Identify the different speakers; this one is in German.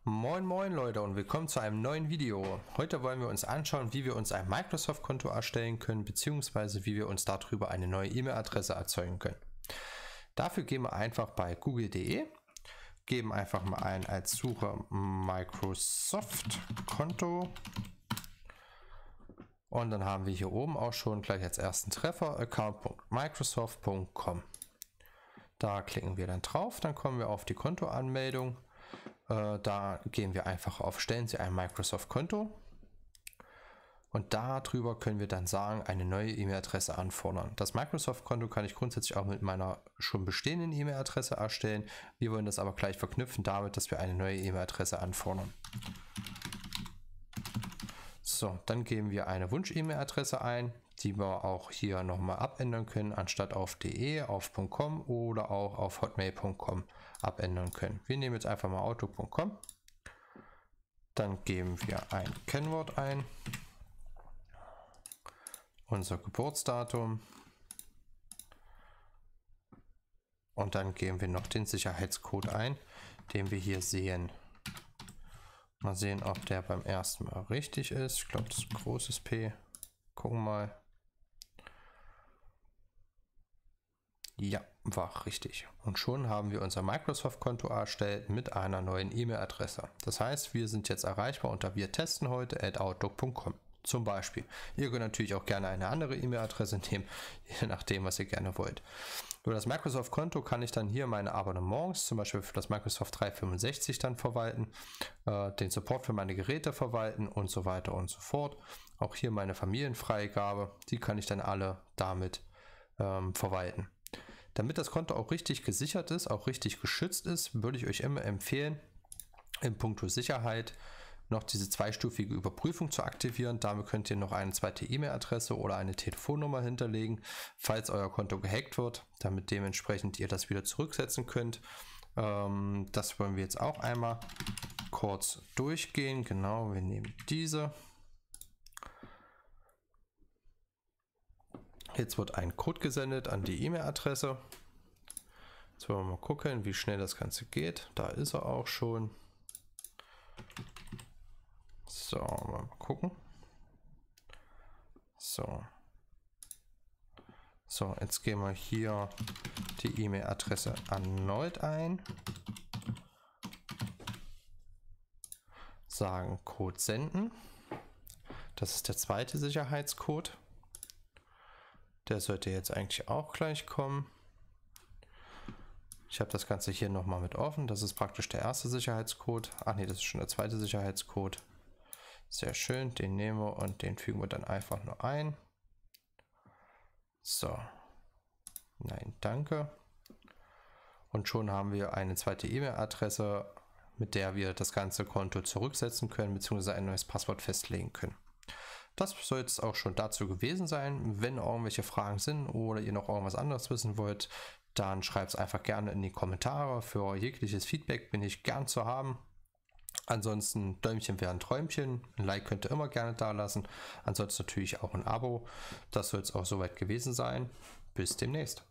Speaker 1: Moin moin Leute und willkommen zu einem neuen Video. Heute wollen wir uns anschauen, wie wir uns ein Microsoft-Konto erstellen können, beziehungsweise wie wir uns darüber eine neue E-Mail-Adresse erzeugen können. Dafür gehen wir einfach bei google.de, geben einfach mal ein als Suche Microsoft-Konto und dann haben wir hier oben auch schon gleich als ersten Treffer account.microsoft.com. Da klicken wir dann drauf, dann kommen wir auf die Kontoanmeldung. Da gehen wir einfach auf Stellen Sie ein Microsoft-Konto und darüber können wir dann sagen, eine neue E-Mail-Adresse anfordern. Das Microsoft-Konto kann ich grundsätzlich auch mit meiner schon bestehenden E-Mail-Adresse erstellen. Wir wollen das aber gleich verknüpfen damit, dass wir eine neue E-Mail-Adresse anfordern. So, dann geben wir eine Wunsch-E-Mail-Adresse ein, die wir auch hier nochmal abändern können, anstatt auf .de, auf .com oder auch auf hotmail.com abändern können. Wir nehmen jetzt einfach mal outlook.com, dann geben wir ein Kennwort ein, unser Geburtsdatum und dann geben wir noch den Sicherheitscode ein, den wir hier sehen. Mal sehen, ob der beim ersten Mal richtig ist. Ich glaube, das ist ein großes P. Gucken mal. Ja, war richtig. Und schon haben wir unser Microsoft-Konto erstellt mit einer neuen E-Mail-Adresse. Das heißt, wir sind jetzt erreichbar unter wirtestenheute@outlook.com. Zum Beispiel. Ihr könnt natürlich auch gerne eine andere E-Mail-Adresse nehmen, je nachdem, was ihr gerne wollt. Über das Microsoft-Konto kann ich dann hier meine Abonnements, zum Beispiel für das Microsoft 365 dann verwalten, den Support für meine Geräte verwalten und so weiter und so fort. Auch hier meine Familienfreigabe, die kann ich dann alle damit verwalten. Damit das Konto auch richtig gesichert ist, auch richtig geschützt ist, würde ich euch immer empfehlen, in puncto Sicherheit noch diese zweistufige Überprüfung zu aktivieren. Damit könnt ihr noch eine zweite E-Mail-Adresse oder eine Telefonnummer hinterlegen, falls euer Konto gehackt wird, damit dementsprechend ihr das wieder zurücksetzen könnt. Das wollen wir jetzt auch einmal kurz durchgehen. Genau, wir nehmen diese. Jetzt wird ein Code gesendet an die E-Mail-Adresse. Jetzt wollen wir mal gucken, wie schnell das Ganze geht. Da ist er auch schon. So, mal gucken. So, jetzt gehen wir hier die E-Mail-Adresse erneut ein. Sagen Code senden. Das ist der zweite Sicherheitscode. Der sollte jetzt eigentlich auch gleich kommen. Ich habe das Ganze hier nochmal mit offen. Das ist praktisch der erste Sicherheitscode. Ach nee, das ist schon der zweite Sicherheitscode. Sehr schön, den nehmen wir und den fügen wir dann einfach nur ein. So. Nein, danke. Und schon haben wir eine zweite E-Mail-Adresse, mit der wir das ganze Konto zurücksetzen können, beziehungsweise ein neues Passwort festlegen können. Das soll jetzt auch schon dazu gewesen sein. Wenn irgendwelche Fragen sind oder ihr noch irgendwas anderes wissen wollt, dann schreibt es einfach gerne in die Kommentare. Für jegliches Feedback bin ich gern zu haben. Ansonsten Däumchen wären Träumchen. Ein Like könnt ihr immer gerne da lassen. Ansonsten natürlich auch ein Abo. Das soll es auch soweit gewesen sein. Bis demnächst.